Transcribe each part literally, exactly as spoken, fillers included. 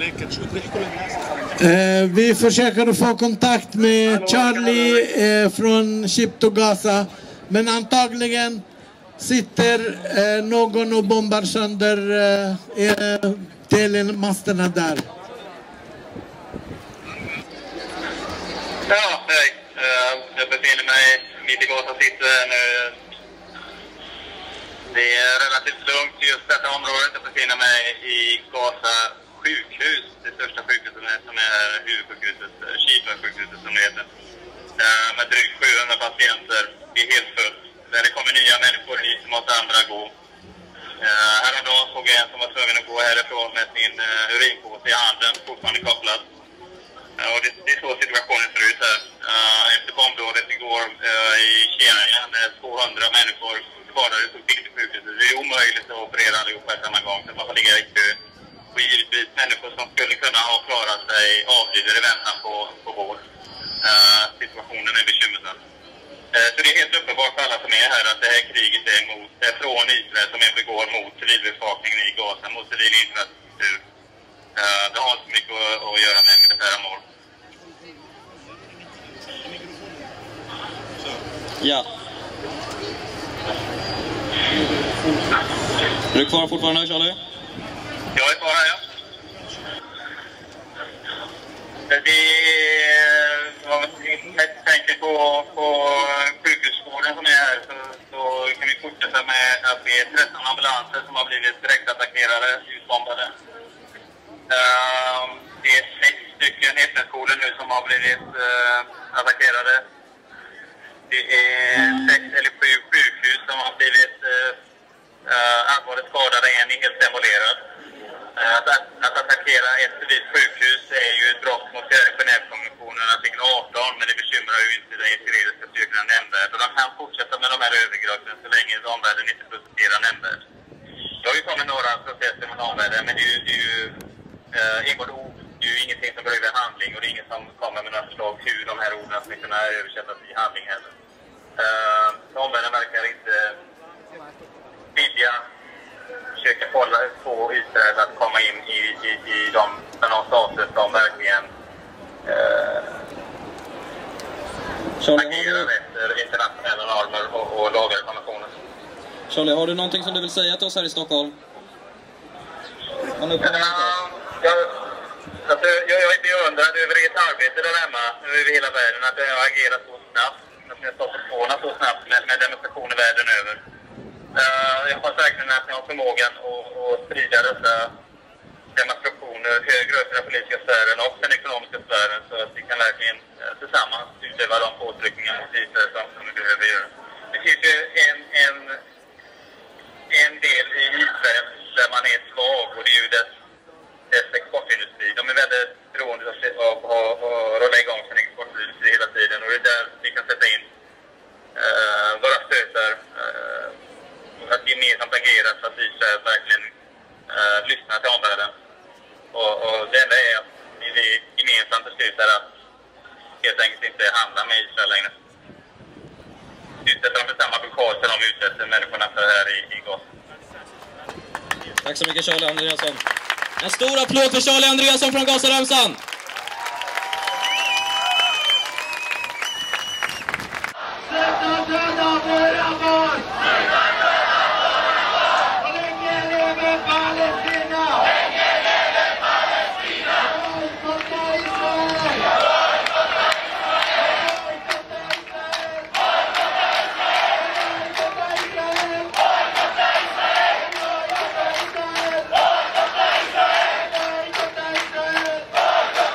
Eh, vi försöker få kontakt med Charlie eh, från Ship to Gaza, men antagligen sitter eh, någon och bombar sönder eh, telemasterna där. Ja, hej. Uh, jag befinner mig mitt i Gaza City nu. Det är relativt lugnt i just detta området. Jag befinner mig i Gaza sjukhus, det största sjukhuset som är huvudsjukhuset, Shifa-sjukhuset som det heter. Uh, med drygt sjuhundra patienter. Det är helt fullt. När det kommer nya människor hit så måste andra gå. Uh, häromdagen såg jag en som var tvungen att gå härifrån med sin uh, urinpåse i handen, fortfarande kopplad. Uh, och det, det är så situationen ser ut här. Uh, efter bombdådet igår uh, i Kenya när tvåhundra människor skadades och fick till sjukhuset. Det är omöjligt att operera allihopa i samma gång, så man får ligga i kö. Och givetvis människor som skulle kunna ha klarat sig avlider i väntan på, på vård. Uh, situationen är bekymmersam. Uh, så det är helt uppenbart för alla som är här att det här kriget är, mot, är från Israel som är begår mot civilbefolkningen i Gaza, mot civil infrastruktur. Uh, det har inte mycket att, att göra med militära mål. Ja. Är du kvar fortfarande, Charlie? Jag är kvar här, ja. Det är, om vi tänker på, på sjukhusvården som är här så, så kan vi fortsätta med att det är tretton ambulanser som har blivit direkt attackerade, utbombade. Uh, det är sex stycken F N-skolor nu som har blivit uh, attackerade. Det är sex eller sju sjukhus som har blivit uh, uh, allvarligt skadade, en är helt demolerad. Uh, att, att attackera ett civilt sjukhus är ju ett brott mot Genèvekonventionen artikel arton, men det bekymrar ju inte de israeliska styrkorna nämnvärt. Och de kan fortsätta med de här övergreppen så länge omvärlden inte protesterar nämnvärt. Det har ju kommit några protester mot omvärlden, men det är ju, det är ju uh, enbart ord. Det är ju ingenting som behöver handling, och det är ingen som kommer med några förslag hur de här orden ska kunna översättas i handling heller. Uh, omvärlden verkar inte vilja försöka hålla på Israel att komma in i, i, i de, de stater som verkligen uh, agerar du... efter internationella normer och, och lagar och konventioner. Charlie, har du någonting som du vill säga till oss här i Stockholm? Man uh, jag, alltså, jag, jag är beundrad över ert arbete där hemma, över hela världen, att jag har agerat så snabbt. Att ni har stått på tårna så snabbt med, med demonstrationer världen över. Uh, jag hoppas verkligen att ni har förmågan att, att sprida dessa demonstrationer högre upp i den politiska sfären och den ekonomiska sfären, så att vi kan verkligen uh, tillsammans utöva de påtryckningar mot Israel som, som vi behöver göra. Det finns ju en, en, en del i Israel där man är svag, och det är ju dess, dess exportindustri. De är väldigt beroende av att rulla igång sin exportindustri hela tiden, och det är där vi kan sätta in uh, våra stötar, uh, att gemensamt agera så att Israel verkligen uh, lyssnar till omvärlden. Och, och det enda är att vi gemensamt beslutar att helt enkelt inte handla med Israel längre. Utsätter dem för samma blockad som de utsätter människorna för här i, i Gaza. Tack så mycket, Charlie Andreasson. En stor applåd för Charlie Andreasson från Gazaremsan. Sluta döda våra barn! Sluta döda våra barn! Och länge lever Palestina! Länge lever Palestina! Bojkotta Israel! Bojkotta Israel! Bojkotta Israel! Bojkotta Israel! Bojkotta Israel! Bojkotta Israel! Bojkotta Israel! Bojkotta Israel! Bojkotta Israel!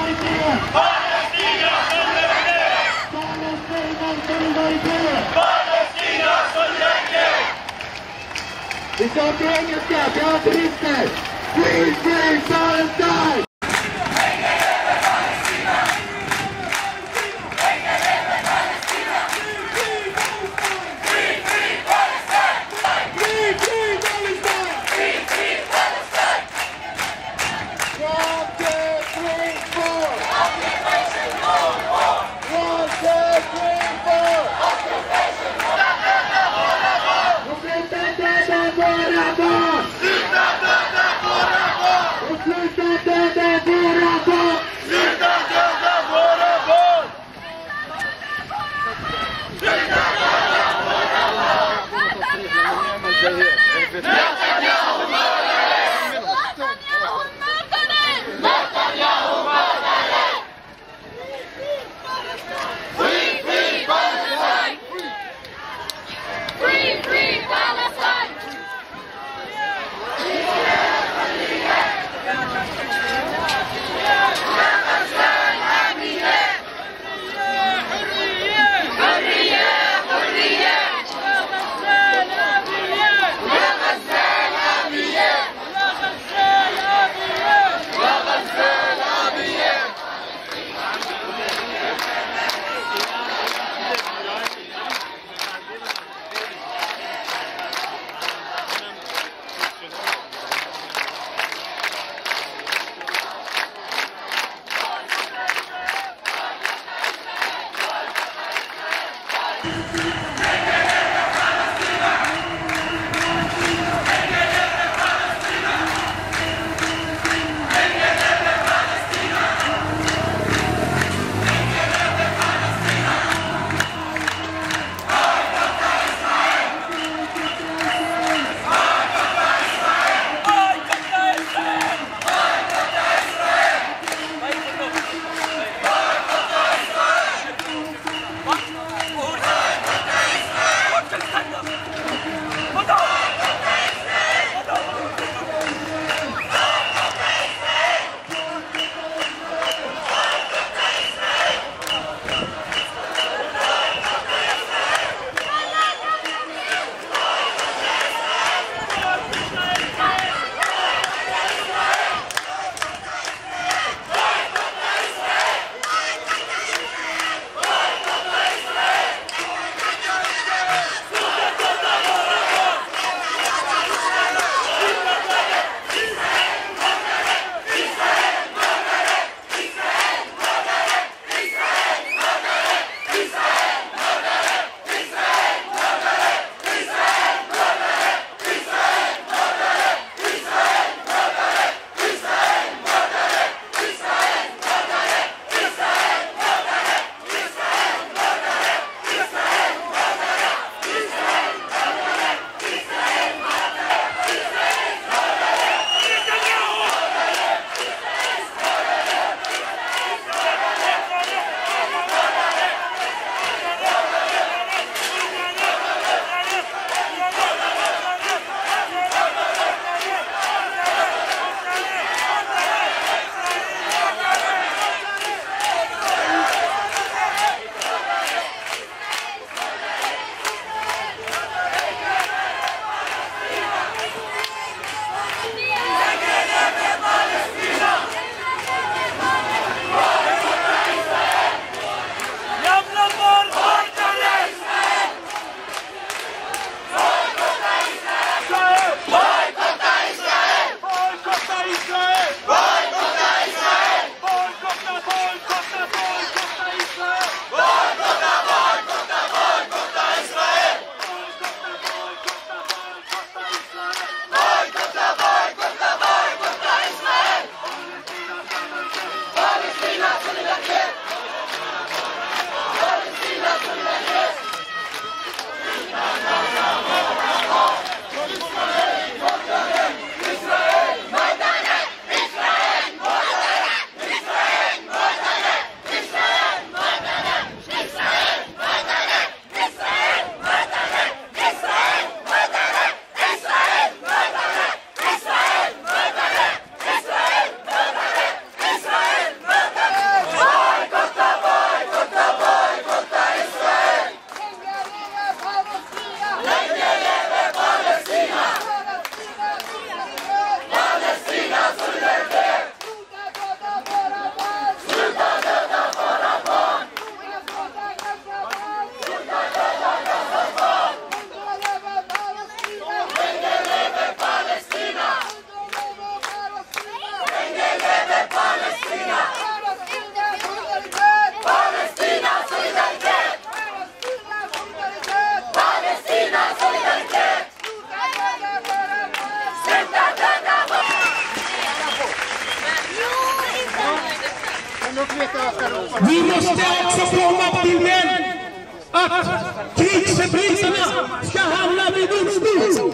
solidaritet! Palestina solidaritet! Palestina solidaritet! Palestina solidaritet! Vi ska på engelska, teaterister! Free, free Palestine! Vi måste också komma till den att krigsförbrytarna ska hamna vid domstol.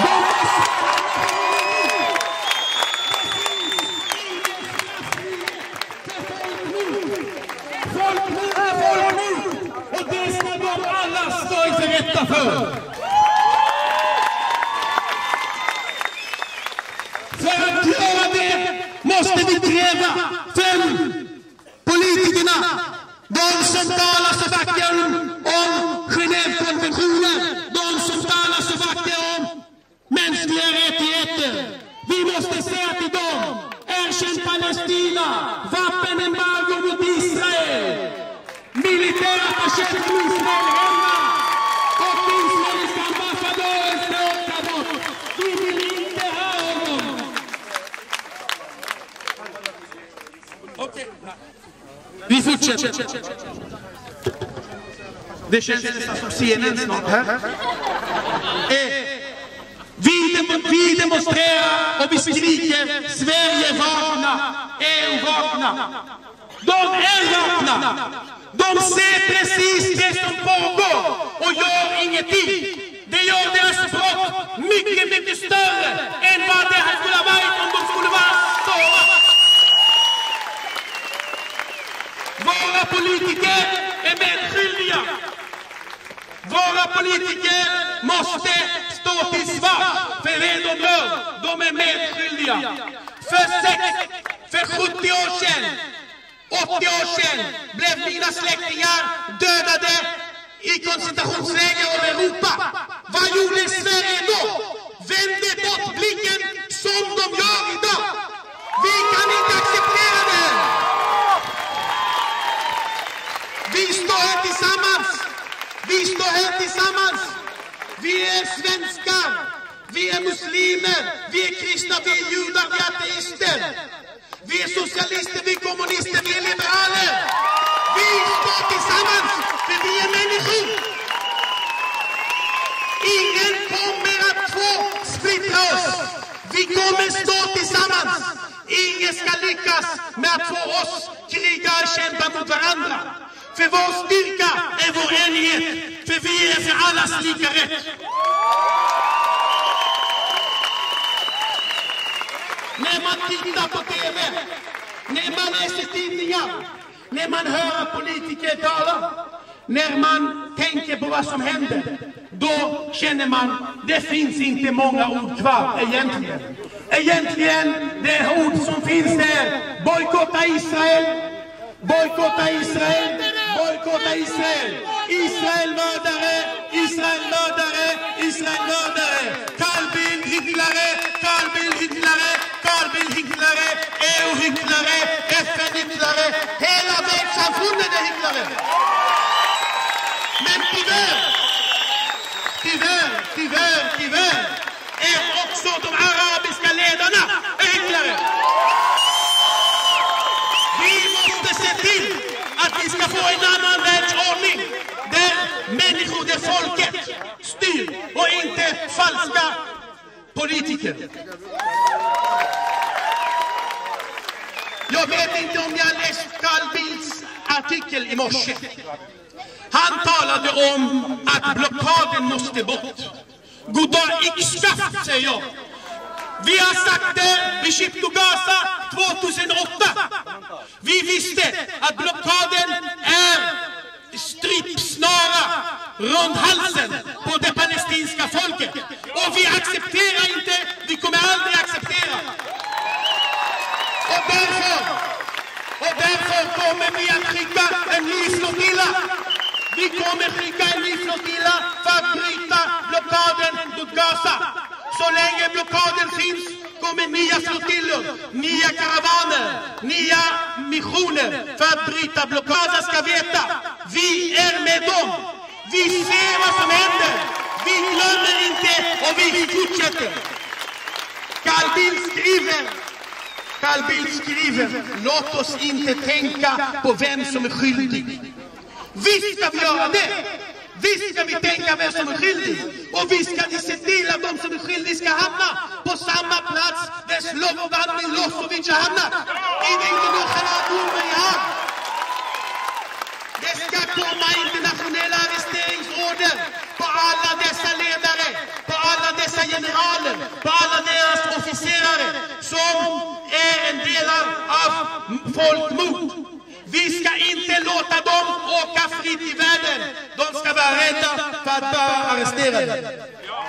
Folkmord är folkmord och det ska de alla stå inför rätta för. För att göra det måste vi kräva fem politikerna. De som talar så vackert om Genèvekonventionen, de som talar så vackert om mänskliga rättigheter. Vi måste säga till dem: erkänn Palestina, vapenembargo mot Israel, militära attaché till Israel hemma och israeliska ambassadören ska åka bort. Vi vill inte ha honom. Okej. Vi fortsätter. Det känns nästan som scenen snart här. Eh, vi, dem vi demonstrerar och vi skriker: Sverige vakna, E U vakna. De är vakna. De ser precis det som pågår och gör ingenting. Det gör deras brott mycket, mycket större än vad det skulle ha varit om de skulle vara stora. Våra politiker är medskyldiga. Våra politiker måste stå till svars för det de gör. De är medskyldiga. För, sex, för sjuttio år sedan, åttio år sedan blev mina släktingar dödade i koncentrationsläger över Europa. Vad gjorde Sverige då? Vände bort blicken som de gör idag. Vi kan inte acceptera det här. Vi står här tillsammans. Vi står här tillsammans. Vi är svenskar. Vi är muslimer. Vi är kristna. Vi är judar. Vi är ateister. Vi är socialister. Vi är kommunister. Vi är liberaler. Vi står tillsammans. För vi är människor. Ingen kommer att få splittra oss. Vi kommer stå tillsammans. Ingen ska lyckas med att få oss kriga och kämpa mot varandra. För vår styrka är vår enighet. För vi är för allas lika rätt. När man tittar på T V, när man läser tidningar, när man hör politiker tala, när man tänker på vad som händer, då känner man det finns inte många ord kvar egentligen. Egentligen, det ord som finns där: bojkotta Israel, bojkotta Israel, bojkotta Israel, Israel mördare, Israel mördare, Israel mördare, Carl Bildt hycklare, Carl Bildt hycklare, Carl Bildt hycklare, E U hycklare, F N hycklare, hela världssamfundet är hycklare. Men tyvärr, tyvärr, tyvärr, tyvärr är också de arabiska ledarna hycklare. Vi måste se till att vi ska få en annan världsordning där människor, där folket styr och inte falska politiker. Jag vet inte om ni har läst Carl Bildts artikel i morse. Han talade om att blockaden måste bort. Goddag yxskaft, säger jag. Vi har sagt det vid Ship to Gaza tjugohundraåtta. Vi visste att blockaden är strippsnara runt halsen på det palestinska folket. Och vi accepterar inte, vi kommer aldrig acceptera. Och därför, och därför kommer vi att skicka en ny flotilla. Vi kommer skicka en ny flotilla för att bryta blockaden mot Gaza. Så länge blockaden finns kommer nya flotillor, nya karavaner, nya missioner för att bryta blockaden. Ska veta, vi är med dem. Vi ser vad som händer. Vi glömmer inte och vi fortsätter. Carl Bildt skriver, Carl Bildt skriver, låt oss inte tänka på vem som är skyldig. Visst ska vi göra det. Visst ska vi tänka vem som är skyldig. Och visst ska vi se till att de som är skyldiga ska hamna på samma plats där Slobodan Milosevic har hamnat. I det internationella domen i Haag. folkmord. Vi ska inte låta dem åka fritt i världen. De ska vara rädda för att vara arresterade.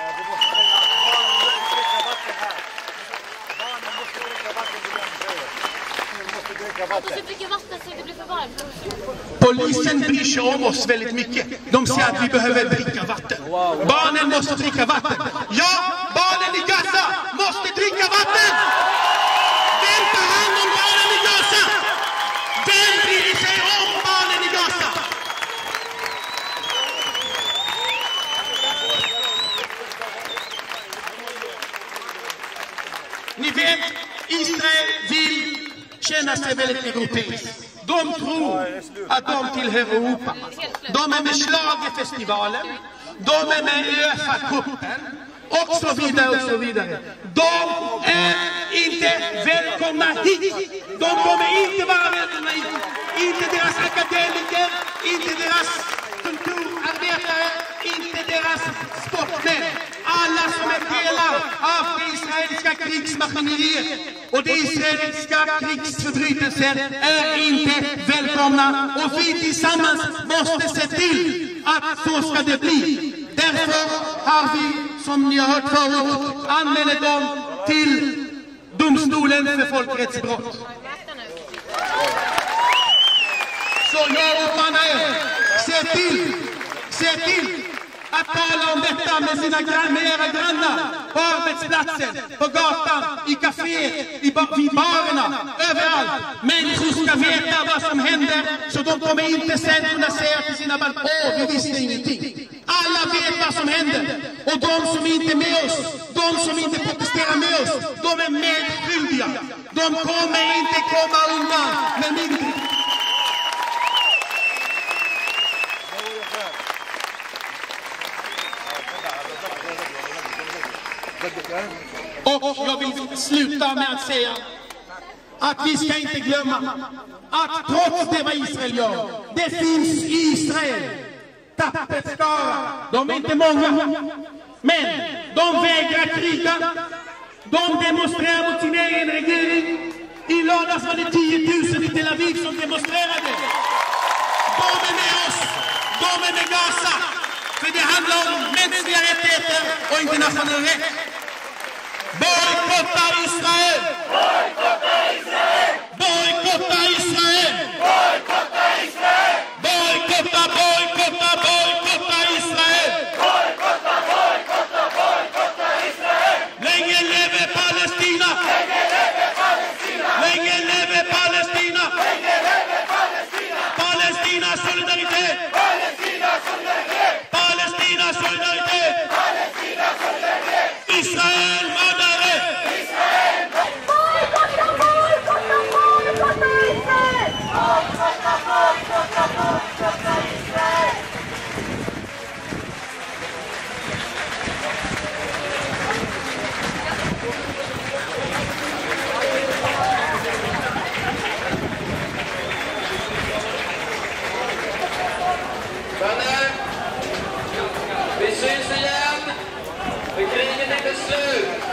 Polisen bryr sig om oss väldigt mycket. De säger att vi behöver dricka vatten. Barnen måste dricka vatten. Ja, barnen i Gaza måste dricka vatten. Vem tar hand om barnen i Gaza? Vem bryr sig om barnen i Gaza? Ni vet, Israel vill känna sig väldigt europeisk. De tror att de tillhör Europa. De är med Schlagerfestivalen. De är med UEFA-cupen. Och så vidare och så vidare. De är inte välkomna hit. De kommer inte vara välkomna hit. Inte deras akademiker, inte deras kulturarbetare, inte deras sportmän. Alla som är delar av det israeliska krigsmaskineriet och det israeliska krigsförbrytelsen är inte välkomna. Och vi tillsammans måste se till att så ska det bli. Därför har vi, som ni har hört förut, anmält dem till domstolen för folkrättsbrott. Så jag uppmanar er, se till, se till att tala om detta med sina gran, med era grannar, på arbetsplatsen, på gatan, i kaféet, i ba, vid barerna, överallt. Människor ska veta vad som händer, så de kommer inte sen kunna säga till sina barn, åh, vi visste ingenting. Alla vet vad som händer. Och de som inte är med oss, de som inte protesterar med oss, de är medskyldiga. De kommer inte komma undan med mindre. Och jag vill sluta med att säga att vi ska inte glömma att trots det vad Israel gör, det finns i Israel tappert skara. De är inte många, men de vägrar kriga. De demonstrerar mot sin egen regering. I lördags var det tio tusen i Tel Aviv som demonstrerade. De är med oss. De är med Gaza. För det handlar om mänskliga rättigheter och internationell rätt. Bojkotta Israel! Bojkotta Israel! Bojkotta Israel! Bojkotta Israel! Bojkotta, bojkotta, bojkotta Israel! Bojkotta, bojkotta, bojkotta Israel! Länge leve Palestina! Länge leve Palestina! Länge leve Palestina! Länge leve Palestina! Palestina solidaritet! Palestina solidaritet! Palestina solidaritet! Palestina solidaritet! Israel mördare! Israel! Bojkotta, bojkotta, bojkotta Israel! Bojkotta, bojkotta, bojkotta Israel! Vänner, vi syns igen, för kriget är inte slut.